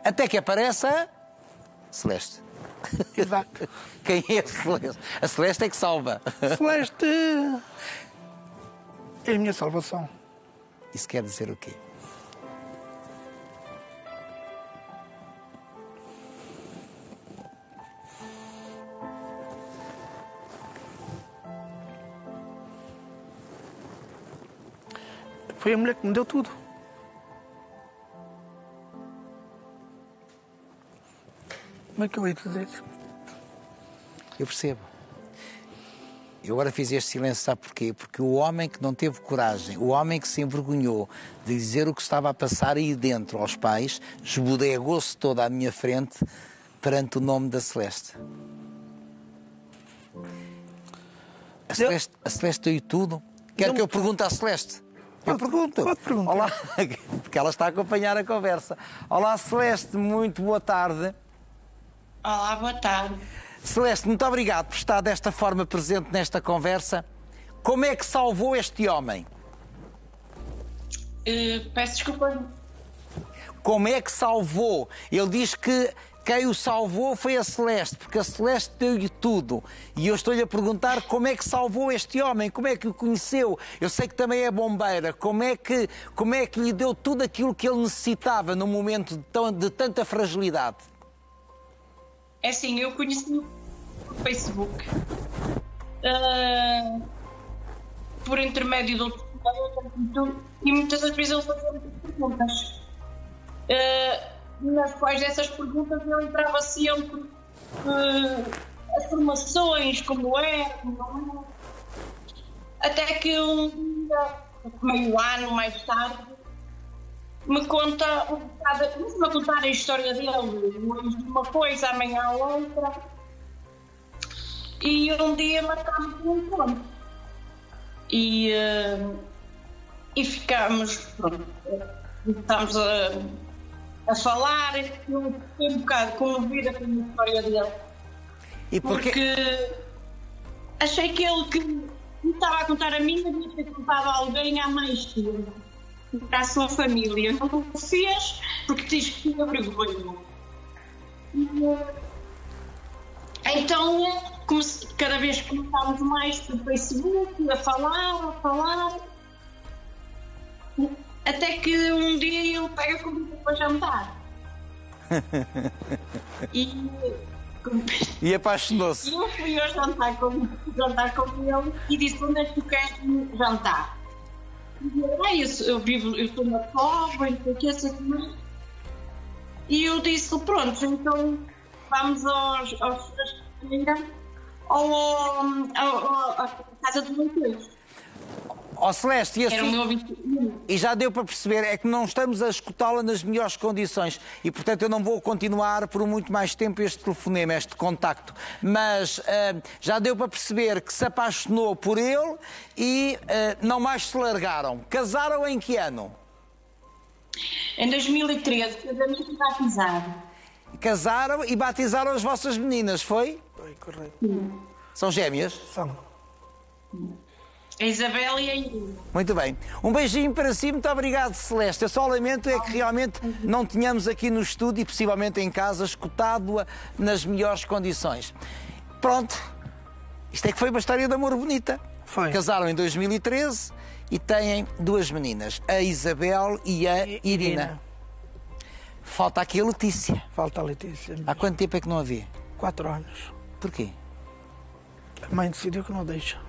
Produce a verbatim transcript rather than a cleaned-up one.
Até que aparece a Celeste. Exato. Quem é a Celeste? A Celeste é que salva. Celeste é a minha salvação. Isso quer dizer o quê? Foi a mulher que me deu tudo. Como é que eu ia dizer? Eu percebo. Eu agora fiz este silêncio, sabe porquê? Porque o homem que não teve coragem, o homem que se envergonhou de dizer o que estava a passar aí dentro aos pais, esbodegou-se toda à minha frente perante o nome da Celeste. A Celeste, a Celeste deu-lhe tudo? Quer que eu pergunte à Celeste? Eu pergunto. Pode perguntar. Olá, porque ela está a acompanhar a conversa. Olá, Celeste, muito boa tarde. Olá, boa tarde. Celeste, muito obrigado por estar desta forma presente nesta conversa. Como é que salvou este homem? Uh, peço desculpa. Como é que salvou? Ele diz que quem o salvou foi a Celeste, porque a Celeste deu-lhe tudo. E eu estou-lhe a perguntar como é que salvou este homem, como é que o conheceu. Eu sei que também é bombeira. Como é que, como é que lhe deu tudo aquilo que ele necessitava num momento de, tão, de tanta fragilidade? É assim, eu conheci no Facebook, uh, por intermédio de outros colegas, e muitas das vezes ele fazia muitas perguntas, uh, nas quais essas perguntas eu entrava sempre uh, as formações, como é, como é, até que um dia, meio ano mais tarde, me conta, começa-me a contar a história dele, hoje uma coisa, amanhã a outra, e um dia marcámos um encontro e, uh, e ficámos, pronto, estamos a, a falar, e eu fiquei um bocado comovida com a história dele, E porque... porque achei que ele que me estava a contar a mim devia ter contado a alguém há mais tempo. Para a sua família. Não o fez porque diz que tinha vergonha. Então, comece, cada vez que começámos mais pelo Facebook, a falar, a falar, até que um dia ele pega comigo para jantar. e, e apaixonou-se. E eu fui ao jantar com, jantar com ele e disse: onde é que tu queres jantar? Ah, eu, eu vivo, eu estou na Cova, não sei o que, assim, e eu disse: pronto, então vamos aos, aos, ao, ao, ao, à casa dos leitores. Ó Celeste, e, Era o assim, meu objetivo. e já deu para perceber, é que não estamos a escutá-la nas melhores condições e, portanto, eu não vou continuar por muito mais tempo este telefonema, este contacto. Mas uh, já deu para perceber que se apaixonou por ele e uh, não mais se largaram. Casaram em que ano? Em dois mil e treze, casamos e batizaram. Casaram e batizaram as vossas meninas, foi? Foi correto. Sim. São gêmeas? São. A Isabel e a Irina. Muito bem. Um beijinho para si. Muito obrigado, Celeste. Eu só lamento é que realmente não tínhamos aqui no estúdio e possivelmente em casa escutado-a nas melhores condições. Pronto. Isto é que foi uma história de amor bonita. Foi. Casaram em dois mil e treze e têm duas meninas, a Isabel e a I- Irina. Irina. Falta aqui a Letícia. Falta a Letícia. Há quanto tempo é que não a vê? Quatro anos. Porquê? A mãe decidiu que não deixa.